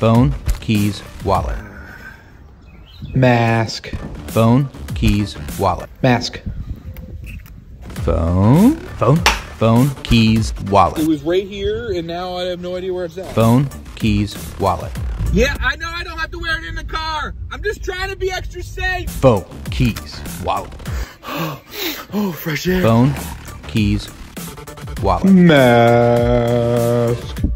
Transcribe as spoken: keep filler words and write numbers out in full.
Phone, keys, wallet. Mask. Phone, keys, wallet. Mask. Phone, phone, phone, keys, wallet. It was right here, and now I have no idea where it's at. Phone, keys, wallet. Yeah, I know I don't have to wear it in the car. I'm just trying to be extra safe. Phone, keys, wallet. Oh, fresh air. Phone, keys, wallet. Mask.